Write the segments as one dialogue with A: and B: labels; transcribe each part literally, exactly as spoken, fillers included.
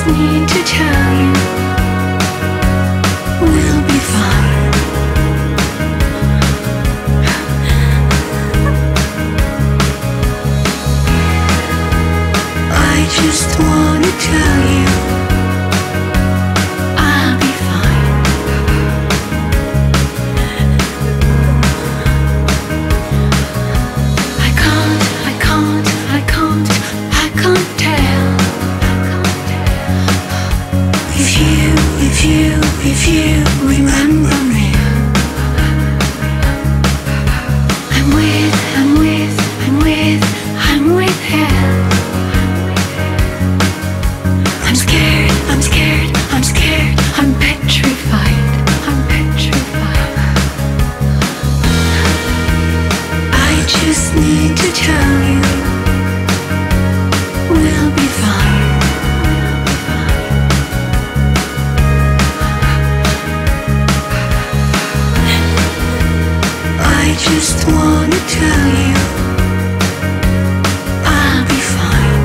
A: need to tell you, we'll be fine. I just wanna tell you, I'll be fine. I can't, I can't, I can't, I can't tell. If you, if you, if you remember me, I'm with, I'm with, I'm with, I'm withheld. I'm scared, I'm scared, I'm scared, I'm petrified, I'm petrified. I just need to tell you, we'll be fine. I just wanna tell you, I'll be fine.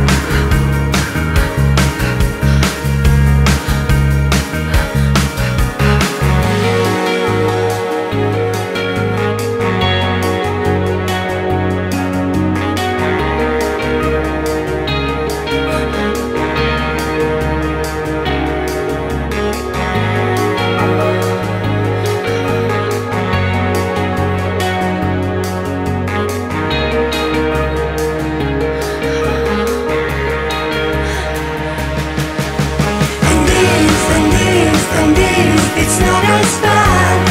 A: And if, and if, and if it's not as bad,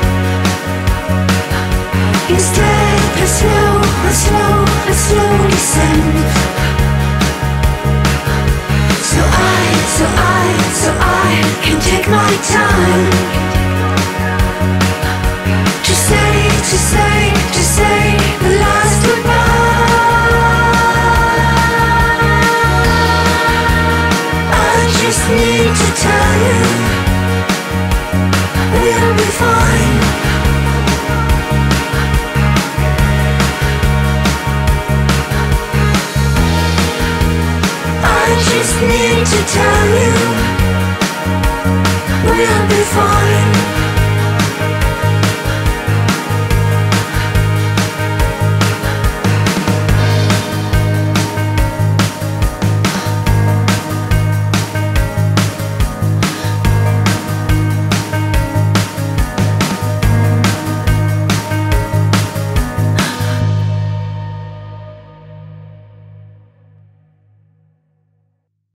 A: instead a slow, a slow, a slow descent. So I, so I, so I can take my time to say, to say, to say the last goodbye. I just need to tell you, we'll be fine. I just need to tell you, we'll be fine.